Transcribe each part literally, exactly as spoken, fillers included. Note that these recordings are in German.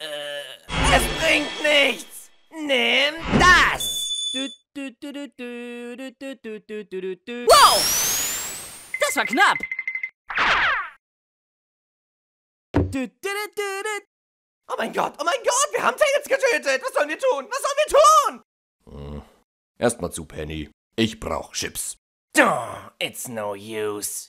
Äh, es bringt nichts. Nimm das. Wow! Das war knapp. Oh mein Gott, oh mein Gott, wir haben Tails getötet. Was sollen wir tun? Was sollen wir tun? Hm. Erstmal zu Penny. Ich brauch Chips. Oh, it's no use.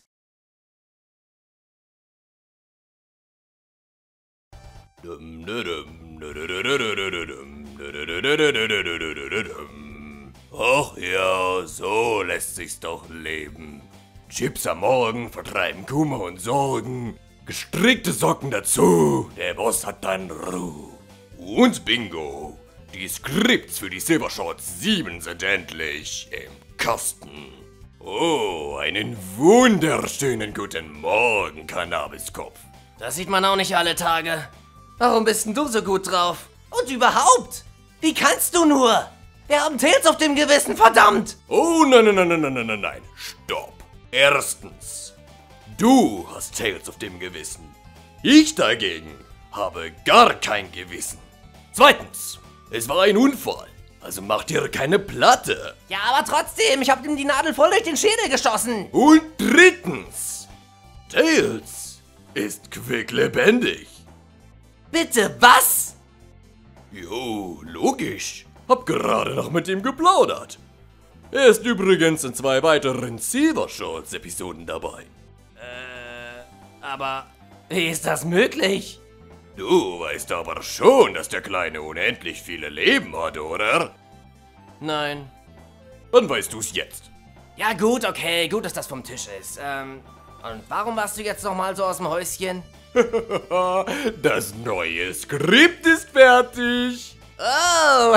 Ach ja, so lässt sich's doch leben. Chips am Morgen vertreiben Kummer und Sorgen. Gestrickte Socken dazu, der Boss hat dann Ruhe. Und Bingo, die Skripts für die Silvershorts sieben sind endlich im Kasten. Oh, einen wunderschönen guten Morgen, Cannabiskopf. Das sieht man auch nicht alle Tage. Warum bist denn du so gut drauf? Und überhaupt? Wie kannst du nur? Wir haben Tails auf dem Gewissen, verdammt! Oh, nein, nein, nein, nein, nein, nein, nein, nein. Stopp. Erstens, du hast Tails auf dem Gewissen. Ich dagegen habe gar kein Gewissen. Zweitens, es war ein Unfall. Also mach dir keine Platte. Ja, aber trotzdem, ich hab ihm die Nadel voll durch den Schädel geschossen. Und drittens, Tails ist quicklebendig. Bitte, was? Jo, logisch. Hab gerade noch mit ihm geplaudert. Er ist übrigens in zwei weiteren Silvershorts-Episoden dabei. Äh, aber wie ist das möglich? Du weißt aber schon, dass der Kleine unendlich viele Leben hat, oder? Nein. Dann weißt du's jetzt. Ja gut, okay, gut, dass das vom Tisch ist. Ähm, und warum warst du jetzt noch mal so aus dem Häuschen? Das neue Skript ist fertig. Oh,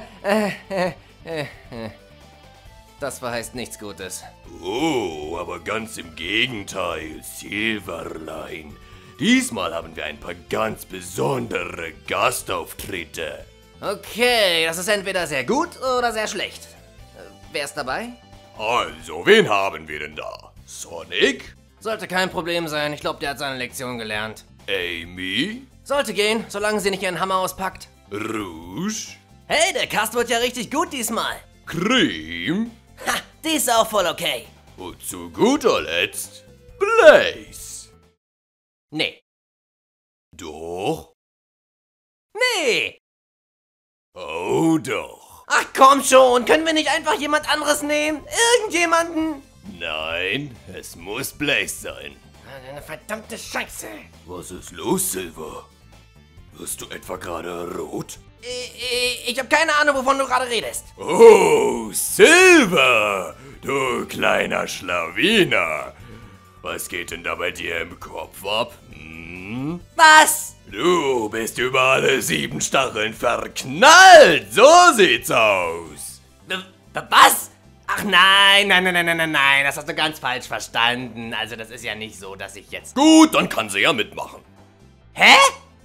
das verheißt nichts Gutes. Oh, aber ganz im Gegenteil, Silverline. Diesmal haben wir ein paar ganz besondere Gastauftritte. Okay, das ist entweder sehr gut oder sehr schlecht. Äh, wer ist dabei? Also, wen haben wir denn da? Sonic? Sollte kein Problem sein, ich glaube, der hat seine Lektion gelernt. Amy? Sollte gehen, solange sie nicht ihren Hammer auspackt. Rouge? Hey, der Cast wird ja richtig gut diesmal. Cream? Ha, die ist auch voll okay. Und zu guter Letzt Blaze. Nee. Doch? Nee. Oh doch. Ach komm schon, können wir nicht einfach jemand anderes nehmen? Irgendjemanden? Nein, es muss Blaze sein. Eine verdammte Scheiße. Was ist los, Silver? Wirst du etwa gerade rot? Ich, ich habe keine Ahnung, wovon du gerade redest. Oh, Silver! Du kleiner Schlawiner! Was geht denn da bei dir im Kopf ab? Hm? Was? Du bist über alle sieben Stacheln verknallt! So sieht's aus! B was? Ach nein, nein, nein, nein, nein, nein, nein, das hast du ganz falsch verstanden. Also das ist ja nicht so, dass ich jetzt... Gut, dann kann sie ja mitmachen. Hä?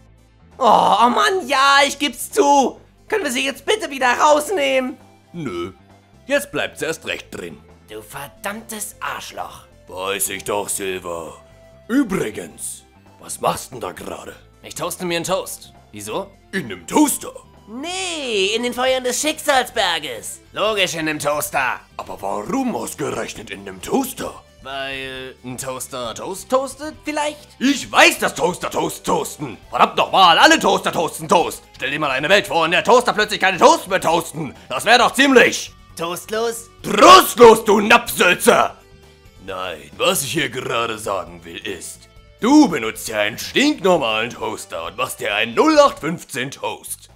Oh, oh Mann, ja, ich geb's zu. Können wir sie jetzt bitte wieder rausnehmen? Nö, jetzt bleibt sie erst recht drin. Du verdammtes Arschloch. Weiß ich doch, Silver. Übrigens, was machst denn da gerade? Ich toaste mir einen Toast. Wieso? In nem Toaster. Nee, in den Feuern des Schicksalsberges. Logisch in dem Toaster. Aber warum ausgerechnet in nem Toaster? Weil ein Toaster Toast toastet vielleicht? Ich weiß, dass Toaster Toast toasten. Verdammt nochmal, alle Toaster toasten Toast. Stell dir mal eine Welt vor, in der Toaster plötzlich keine Toast mehr toasten. Das wäre doch ziemlich... Toastlos? Trostlos, du Napsülzer! Nein, was ich hier gerade sagen will ist, du benutzt ja einen stinknormalen Toaster und machst dir einen null acht fünfzehn Toast.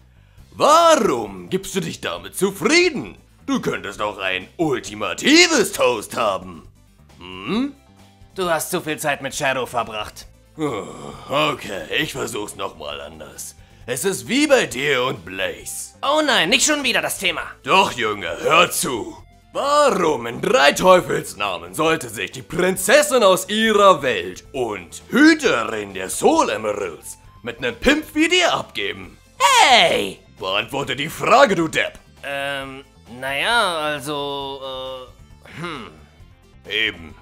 Warum gibst du dich damit zufrieden? Du könntest auch ein ultimatives Toast haben. Hm? Du hast zu viel Zeit mit Shadow verbracht. Oh, okay, ich versuch's nochmal anders. Es ist wie bei dir und Blaze. Oh nein, nicht schon wieder das Thema. Doch, Junge, hör zu. Warum in drei Teufelsnamen sollte sich die Prinzessin aus ihrer Welt und Hüterin der Soul Emeralds mit nem Pimp wie dir abgeben? Hey! Beantworte die Frage, du Depp. Ähm, naja, also, äh, hm. Eben.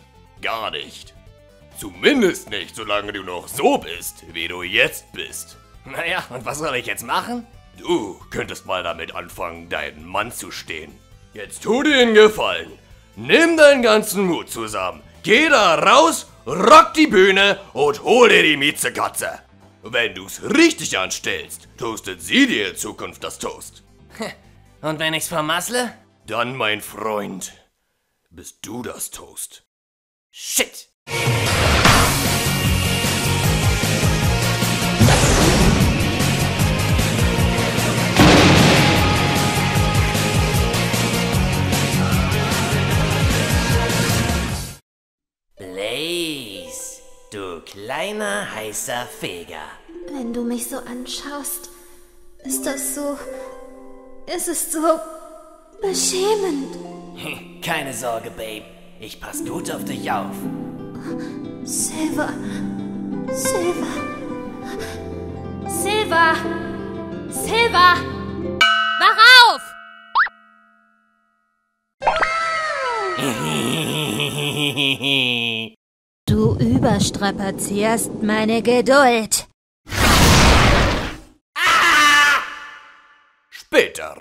Gar nicht. Zumindest nicht, solange du noch so bist, wie du jetzt bist. Naja, und was soll ich jetzt machen? Du könntest mal damit anfangen, deinen Mann zu stehen. Jetzt tu dir einen Gefallen. Nimm deinen ganzen Mut zusammen. Geh da raus, rock die Bühne und hol dir die Miezekatze. Wenn du's richtig anstellst, toastet sie dir in Zukunft das Toast. Und wenn ich's vermassle? Dann, mein Freund, bist du das Toast. Shit! Blaze, du kleiner heißer Feger. Wenn du mich so anschaust, ist das so... Es ist so... beschämend. Keine Sorge, Babe. Ich pass gut auf dich auf. Silver. Silver. Silver. Silver. Wach auf! Du überstrapazierst meine Geduld. Später.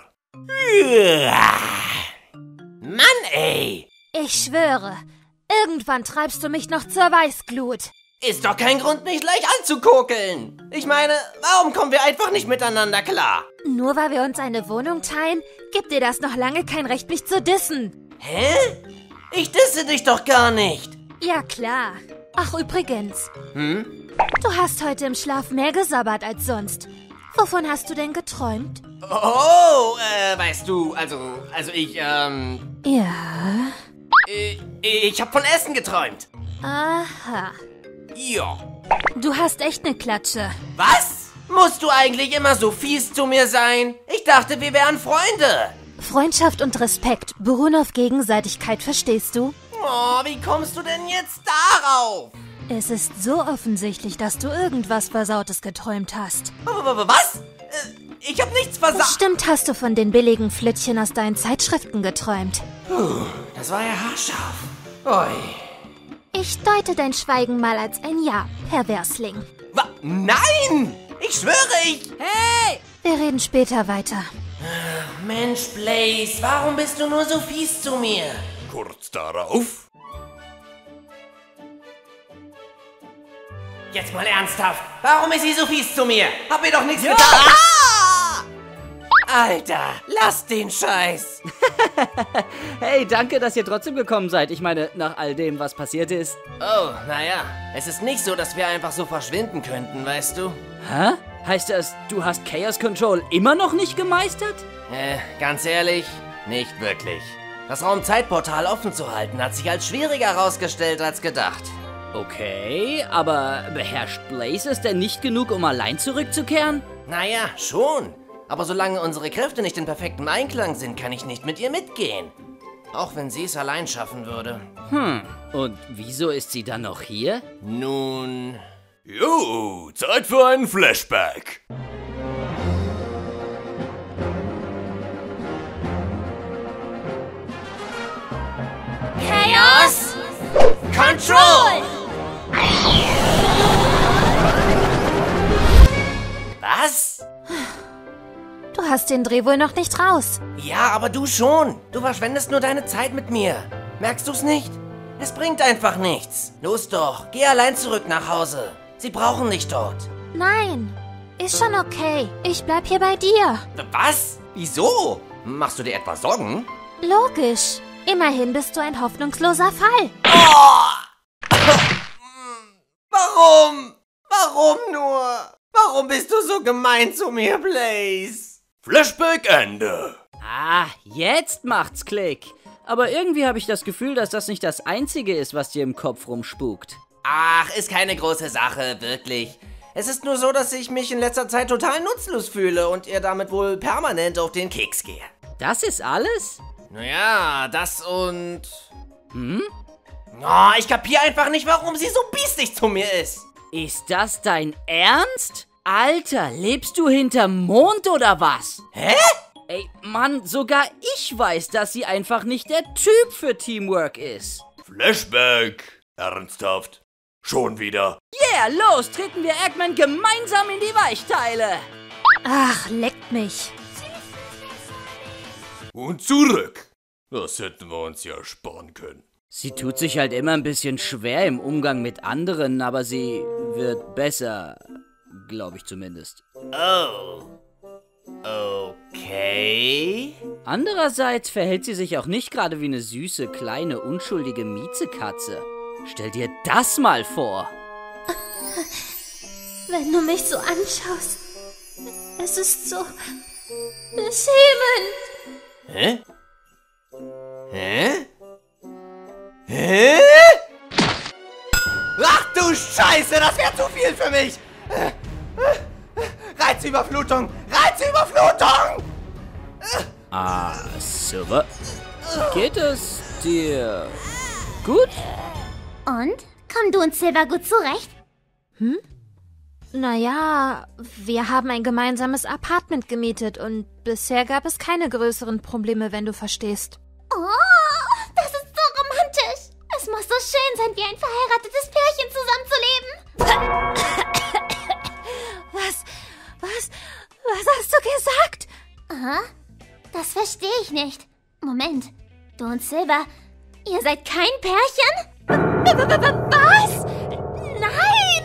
Mann, ey! Ich schwöre, irgendwann treibst du mich noch zur Weißglut. Ist doch kein Grund, mich gleich anzukokeln. Ich meine, warum kommen wir einfach nicht miteinander klar? Nur weil wir uns eine Wohnung teilen, gibt dir das noch lange kein Recht, mich zu dissen. Hä? Ich disse dich doch gar nicht. Ja, klar. Ach, übrigens. Hm? Du hast heute im Schlaf mehr gesabbert als sonst. Wovon hast du denn geträumt? Oh, äh, weißt du, also, also ich, ähm, Ja. äh, ich hab von Essen geträumt. Aha. Ja. Du hast echt eine Klatsche. Was? Musst du eigentlich immer so fies zu mir sein? Ich dachte, wir wären Freunde. Freundschaft und Respekt beruhen auf Gegenseitigkeit, verstehst du? Oh, wie kommst du denn jetzt darauf? Es ist so offensichtlich, dass du irgendwas Versautes geträumt hast. Was? Äh, Ich hab nichts versagt. Bestimmt hast du von den billigen Flittchen aus deinen Zeitschriften geträumt. Puh, das war ja haarscharf. Ui. Ich deute dein Schweigen mal als ein Ja, Perversling. Wa? Nein! Ich schwöre, ich... Hey! Wir reden später weiter. Mensch, Blaze, warum bist du nur so fies zu mir? Kurz darauf. Jetzt mal ernsthaft. Warum ist sie so fies zu mir? Hab mir doch nichts getan. Ah! Alter, lass den Scheiß. Hey, danke, dass ihr trotzdem gekommen seid. Ich meine, nach all dem, was passiert ist. Oh, naja. Es ist nicht so, dass wir einfach so verschwinden könnten, weißt du? Hä? Heißt das, du hast Chaos Control immer noch nicht gemeistert? Äh, ganz ehrlich, nicht wirklich. Das Raumzeitportal offen zu halten, hat sich als schwieriger herausgestellt als gedacht. Okay, aber beherrscht Blaze es denn nicht genug, um allein zurückzukehren? Naja, schon. Aber solange unsere Kräfte nicht in perfektem Einklang sind, kann ich nicht mit ihr mitgehen. Auch wenn sie es allein schaffen würde. Hm, und wieso ist sie dann noch hier? Nun... Jo, Zeit für einen Flashback. Chaos Control! Was? Du hast den Dreh wohl noch nicht raus. Ja, aber du schon. Du verschwendest nur deine Zeit mit mir. Merkst du's nicht? Es bringt einfach nichts. Los doch, geh allein zurück nach Hause. Sie brauchen dich dort. Nein, ist schon okay. Ich bleib hier bei dir. Was? Wieso? Machst du dir etwa Sorgen? Logisch. Immerhin bist du ein hoffnungsloser Fall. Oh! Warum? Warum nur? Warum bist du so gemein zu mir, Blaze? Flashback Ende. Ah, jetzt macht's Klick. Aber irgendwie habe ich das Gefühl, dass das nicht das Einzige ist, was dir im Kopf rumspukt. Ach, ist keine große Sache, wirklich. Es ist nur so, dass ich mich in letzter Zeit total nutzlos fühle und ihr damit wohl permanent auf den Keks gehe. Das ist alles? Naja, das und... Hm? Oh, ich kapier einfach nicht, warum sie so biestig zu mir ist. Ist das dein Ernst? Alter, lebst du hinterm Mond oder was? Hä? Ey, Mann, sogar ich weiß, dass sie einfach nicht der Typ für Teamwork ist. Flashback. Ernsthaft. Schon wieder. Yeah, los, treten wir Eggman gemeinsam in die Weichteile. Ach, leckt mich. Und zurück. Das hätten wir uns ja sparen können. Sie tut sich halt immer ein bisschen schwer im Umgang mit anderen, aber sie wird besser, glaube ich zumindest. Oh. Okay. Andererseits verhält sie sich auch nicht gerade wie eine süße, kleine, unschuldige Miezekatze. Stell dir das mal vor. Wenn du mich so anschaust, es ist so beschämend. Hä? Hä? Hä? Ach du Scheiße, das wäre zu viel für mich! Reizüberflutung! Reizüberflutung! Ah, super. Geht es dir gut? Und? Kommen du und Silver gut zurecht? Naja, wir haben ein gemeinsames Apartment gemietet und bisher gab es keine größeren Probleme, wenn du verstehst. Oh, das ist so romantisch. Es muss so schön sein, wie ein verheiratetes Pärchen zusammenzuleben. Was? Was? Was hast du gesagt? Aha, das verstehe ich nicht. Moment, du und Silver, ihr seid kein Pärchen? Was? Nein!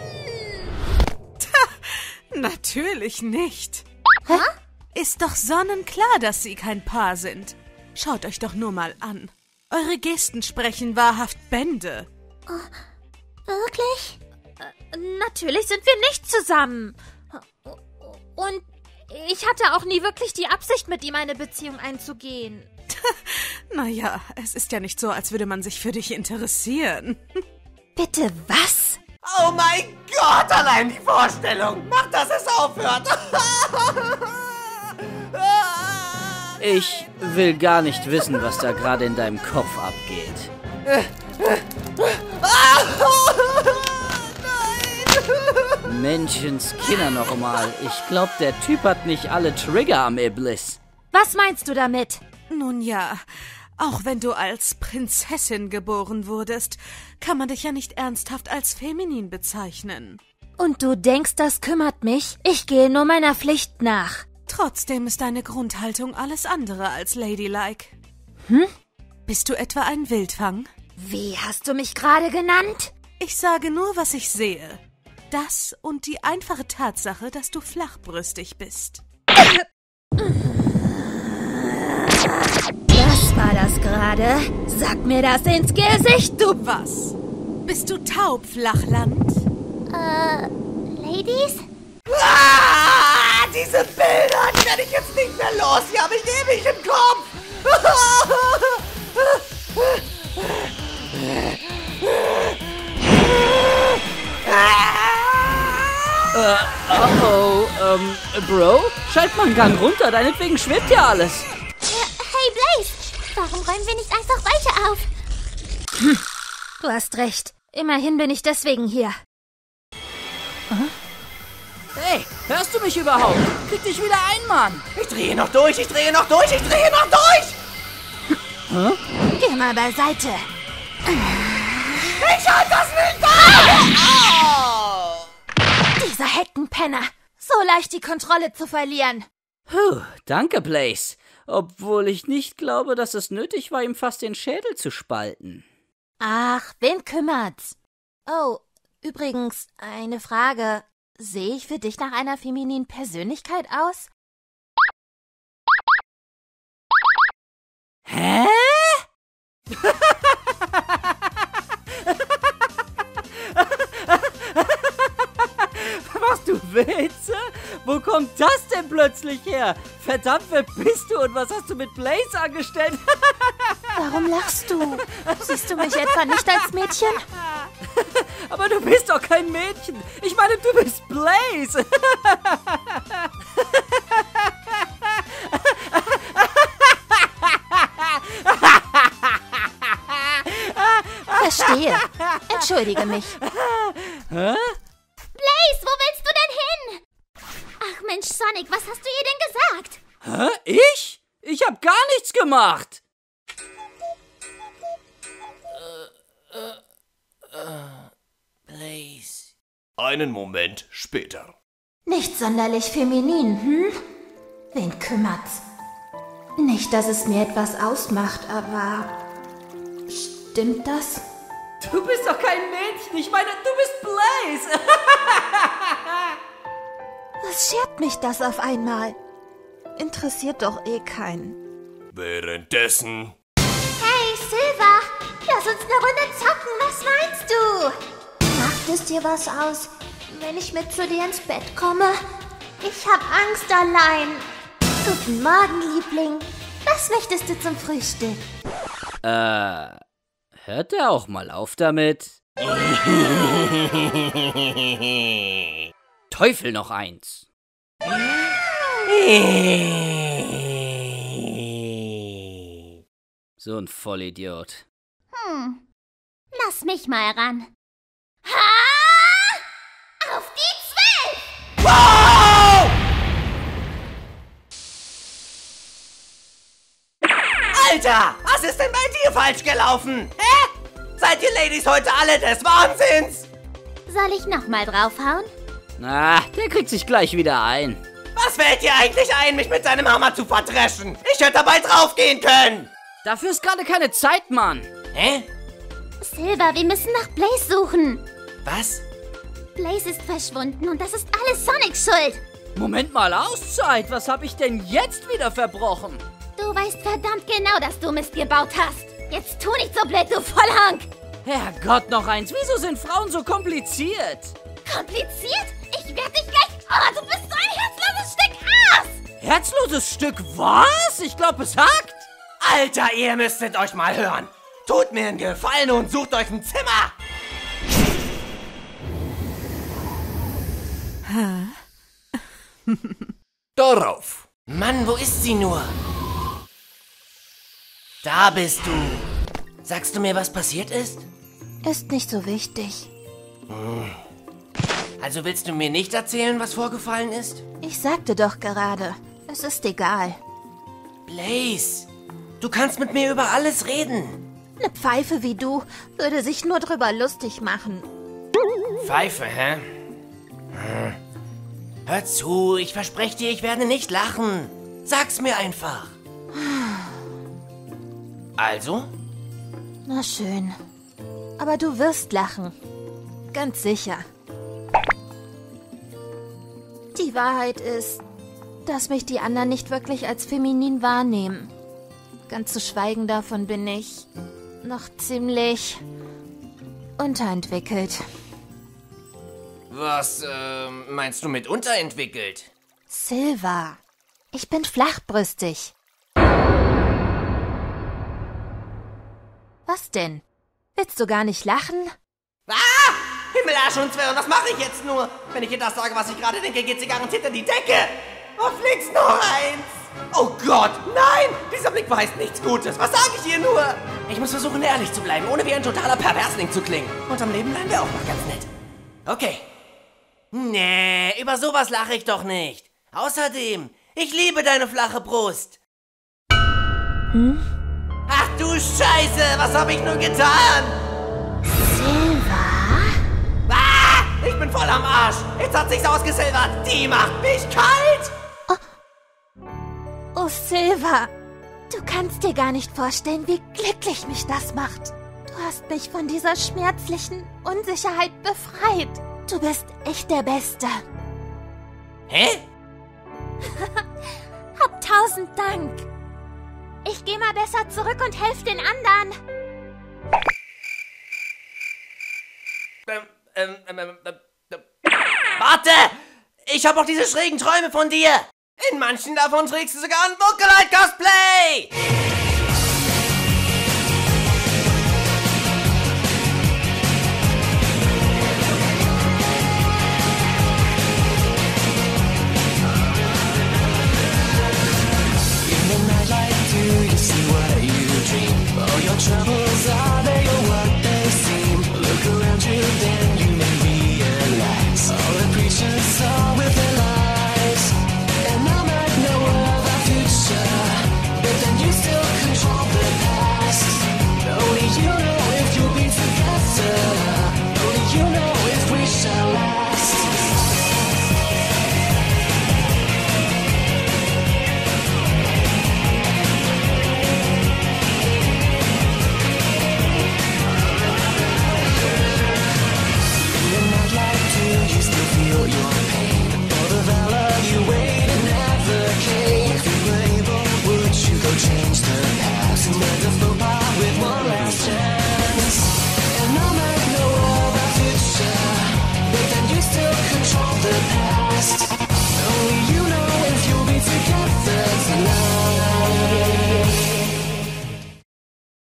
Natürlich nicht. Hä? Ist doch sonnenklar, dass sie kein Paar sind. Schaut euch doch nur mal an. Eure Gesten sprechen wahrhaft Bände. Wirklich? Natürlich sind wir nicht zusammen. Und ich hatte auch nie wirklich die Absicht, mit ihm eine Beziehung einzugehen. Naja, es ist ja nicht so, als würde man sich für dich interessieren. Bitte was? Oh mein Gott, allein die Vorstellung! Mach, dass es aufhört! Ich will gar nicht wissen, was da gerade in deinem Kopf abgeht. Menschenskinder noch mal. Ich glaube, der Typ hat nicht alle Trigger am Iblis. Was meinst du damit? Nun ja, auch wenn du als Prinzessin geboren wurdest, kann man dich ja nicht ernsthaft als feminin bezeichnen. Und du denkst, das kümmert mich? Ich gehe nur meiner Pflicht nach. Trotzdem ist deine Grundhaltung alles andere als ladylike. Hm? Bist du etwa ein Wildfang? Wie hast du mich gerade genannt? Ich sage nur, was ich sehe. Das und die einfache Tatsache, dass du flachbrüstig bist. Was war das gerade? Sag mir das ins Gesicht, du... Was? Bist du taub, Flachland? Äh, Ladies? Ah, diese Bilder, die werde ich jetzt nicht mehr los. Die habe ich ewig im Kopf. Äh, oh oh, ähm, Bro? Schalt mal einen Gang runter, deinetwegen schwebt ja alles. Hey Blaze, warum räumen wir nicht einfach weiter auf? Hm, du hast recht. Immerhin bin ich deswegen hier. Hey, hörst du mich überhaupt? Krieg dich wieder ein, Mann. Ich drehe noch durch, ich drehe noch durch, ich drehe noch durch. Hä? Geh mal beiseite. Ich halte das nicht aus! Oh. Dieser Heckenpenner. So leicht die Kontrolle zu verlieren. Puh, danke, Blaze. Obwohl ich nicht glaube, dass es nötig war, ihm fast den Schädel zu spalten. Ach, wen kümmert's? Oh, übrigens, eine Frage. Sehe ich für dich nach einer femininen Persönlichkeit aus? Hä? Machst du Witze? Wo kommt das denn plötzlich her? Verdammt, wer bist du und was hast du mit Blaze angestellt? Warum lachst du? Siehst du mich etwa nicht als Mädchen? Aber du bist doch kein Mädchen. Ich meine, du bist Blaze. Verstehe. Entschuldige mich. Hä? Blaze, wo willst du denn hin? Ach Mensch, Sonic, was hast du ihr denn gesagt? Hä? Ich? Ich hab gar nichts gemacht. Äh, äh, äh, Blaze. Einen Moment später. Nicht sonderlich feminin, hm? Wen kümmert's? Nicht, dass es mir etwas ausmacht, aber... Stimmt das? Du bist doch kein Mädchen. Ich meine, du bist Blaze. Was schert mich das auf einmal? Interessiert doch eh keinen. Währenddessen... Hey, Silver! Lass uns eine Runde zocken, was meinst du? Macht es dir was aus, wenn ich mit zu dir ins Bett komme? Ich hab Angst allein. Guten Morgen, Liebling. Was möchtest du zum Frühstück? Äh, hört er auch mal auf damit? Teufel noch eins. So ein Vollidiot. Hm, lass mich mal ran. Ha! Auf die Zwölf! Wow! Alter, was ist denn bei dir falsch gelaufen? Hä? Seid ihr Ladies heute alle des Wahnsinns? Soll ich nochmal draufhauen? Na, der kriegt sich gleich wieder ein. Was fällt dir eigentlich ein, mich mit deinem Hammer zu verdreschen? Ich hätte dabei draufgehen können. Dafür ist gerade keine Zeit, Mann. Hä? Silver, wir müssen nach Blaze suchen. Was? Blaze ist verschwunden und das ist alles Sonics Schuld. Moment mal, Auszeit. Was habe ich denn jetzt wieder verbrochen? Du weißt verdammt genau, dass du Mist gebaut hast. Jetzt tu nicht so blöd, du Vollhonk. Herrgott, noch eins. Wieso sind Frauen so kompliziert? Kompliziert? Ich werd dich gleich... Oh, du bist so ein herzloses Stück Aas! Herzloses Stück was? Ich glaube, es hackt. Alter, ihr müsstet euch mal hören. Tut mir einen Gefallen und sucht euch ein Zimmer. Darauf. Mann, wo ist sie nur? Da bist du. Sagst du mir, was passiert ist? Ist nicht so wichtig. Also willst du mir nicht erzählen, was vorgefallen ist? Ich sagte doch gerade, es ist egal. Blaze, du kannst mit mir über alles reden. Eine Pfeife wie du würde sich nur drüber lustig machen. Pfeife, hä? Hm. Hör zu, ich verspreche dir, ich werde nicht lachen. Sag's mir einfach. Also? Na schön. Aber du wirst lachen. Ganz sicher. Die Wahrheit ist, dass mich die anderen nicht wirklich als feminin wahrnehmen. Ganz zu schweigen davon bin ich noch ziemlich unterentwickelt. Was, äh, meinst du mit unterentwickelt? Silver, ich bin flachbrüstig. Was denn? Willst du gar nicht lachen? Ah! Himmel, Arsch und Zwirn, was mache ich jetzt nur? Wenn ich dir das sage, was ich gerade denke, geht sie garantiert in die Decke. Oh, fliegst noch eins. Oh Gott, nein! Dieser Blick verheißt nichts Gutes. Was sage ich ihr nur? Ich muss versuchen, ehrlich zu bleiben, ohne wie ein totaler Perversling zu klingen. Und am Leben bleiben wir auch noch ganz nett. Okay. Nee, über sowas lache ich doch nicht. Außerdem, ich liebe deine flache Brust. Hm? Ach du Scheiße, was habe ich nur getan? Silver? Ah, ich bin voll am Arsch. Jetzt hat sich's ausgesilbert. Die macht mich kalt. Oh, Silver, du kannst dir gar nicht vorstellen, wie glücklich mich das macht. Du hast mich von dieser schmerzlichen Unsicherheit befreit. Du bist echt der Beste. Hä? Hab tausend Dank. Ich geh mal besser zurück und helf den anderen. Ähm, ähm, ähm, ähm, ähm, warte! Ich hab auch diese schrägen Träume von dir! In manchen davon trägst du sogar ein Lookalike-Cosplay!